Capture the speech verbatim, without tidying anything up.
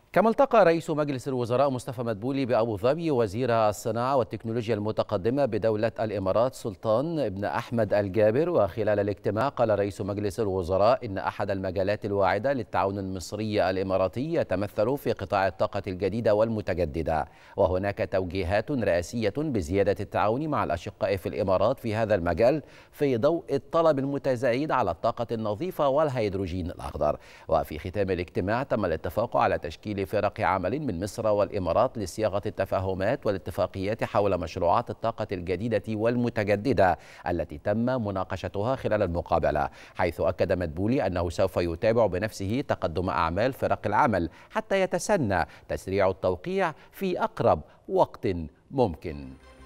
كما التقى رئيس مجلس الوزراء مصطفى مدبولي بأبو ظبي وزير الصناعة والتكنولوجيا المتقدمة بدولة الإمارات سلطان بن أحمد الجابر. وخلال الاجتماع قال رئيس مجلس الوزراء إن أحد المجالات الواعدة للتعاون المصري الإماراتي يتمثل في قطاع الطاقة الجديدة والمتجددة، وهناك توجيهات رئاسية بزيادة التعاون مع الأشقاء في الإمارات في هذا المجال في ضوء الطلب المتزايد على الطاقة النظيفة والهيدروجين الأخضر. وفي ختام الاجتماع تم الاتفاق على تشكيل فرق عمل من مصر والإمارات لصياغة التفاهمات والاتفاقيات حول مشروعات الطاقة الجديدة والمتجددة التي تم مناقشتها خلال المقابلة، حيث أكد مدبولي أنه سوف يتابع بنفسه تقدم أعمال فرق العمل حتى يتسنى تسريع التوقيع في أقرب وقت ممكن.